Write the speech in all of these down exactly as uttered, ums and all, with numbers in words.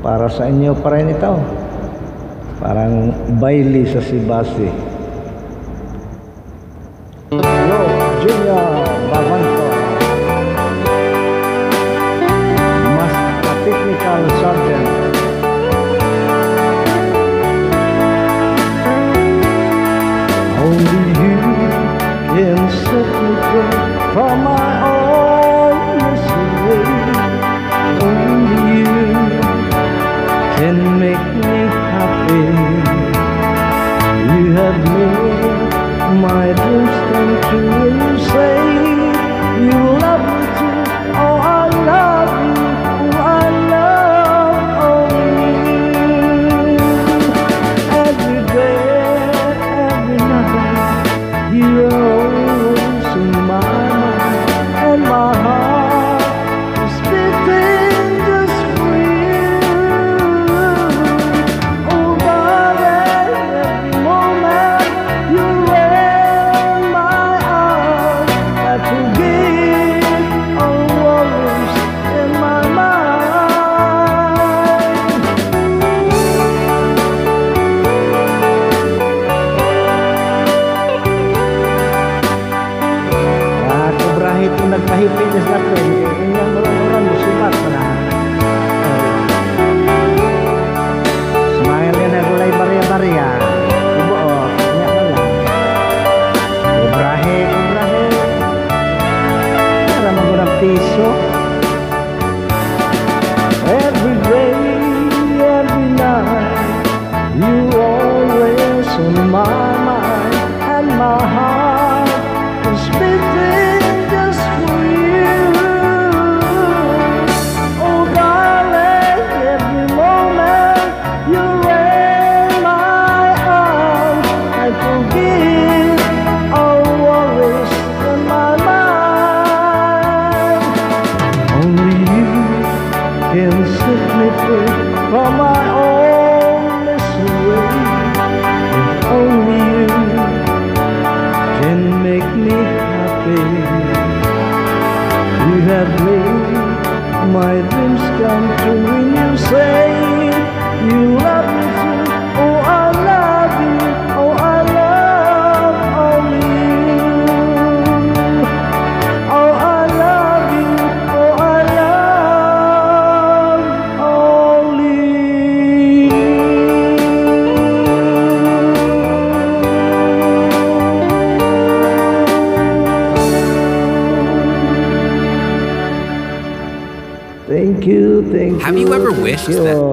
Para sa inyo pa rin ito. Parang baili sa sibasi. Hello, Junior Babanto. Mas technical sergeant. Only you can set me free from my own misery. Only you can make me happy. You have made my dreams come true. When you say you love me too, oh I love you, oh I love only you. Every day, every night, you're always in my mind, and my heart is beating just for you. Oh darling, every moment you're in my arms, I forget all worries in my mind. Ako brahit yung nagpahipinis natin, yung orang-orang musibat na. Smile yan ako lay barya-barya. Ibo o, kanya ka lang. O brahit, o brahit. Para magunang piso. Every day, every night, you always on my mind, and my heart is beating just for you. Oh darling, every moment you're in my arms, I forget all worries in my mind. Only you can set me free from my own misery. If only you can make me happy. You have made my dreams come true. When you say you love me too, oh I love you, oh I love only you. Oh I love you, oh I love only you. Thank you, thank you. Have you ever wished thank you. that-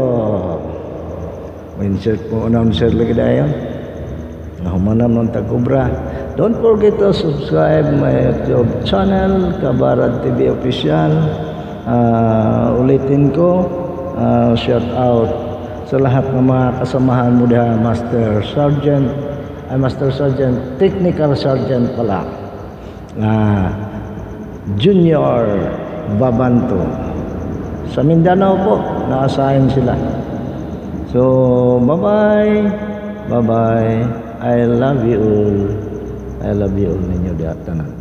Insert po unang insert lagi dayon. Nahumanam ng Tagubra. Don't forget to subscribe my YouTube channel, Kabarad T V Official. Uh, ulitin ko, uh, shout out sa lahat ng mga kasamahan mo diha, Master Sergeant, ay Master Sergeant, Technical Sergeant pala. Uh, Junior Babanto. Sa Mindanao po, na-assign sila. So, bye-bye. Bye-bye. I love you all. I love you all ninyo di atanan.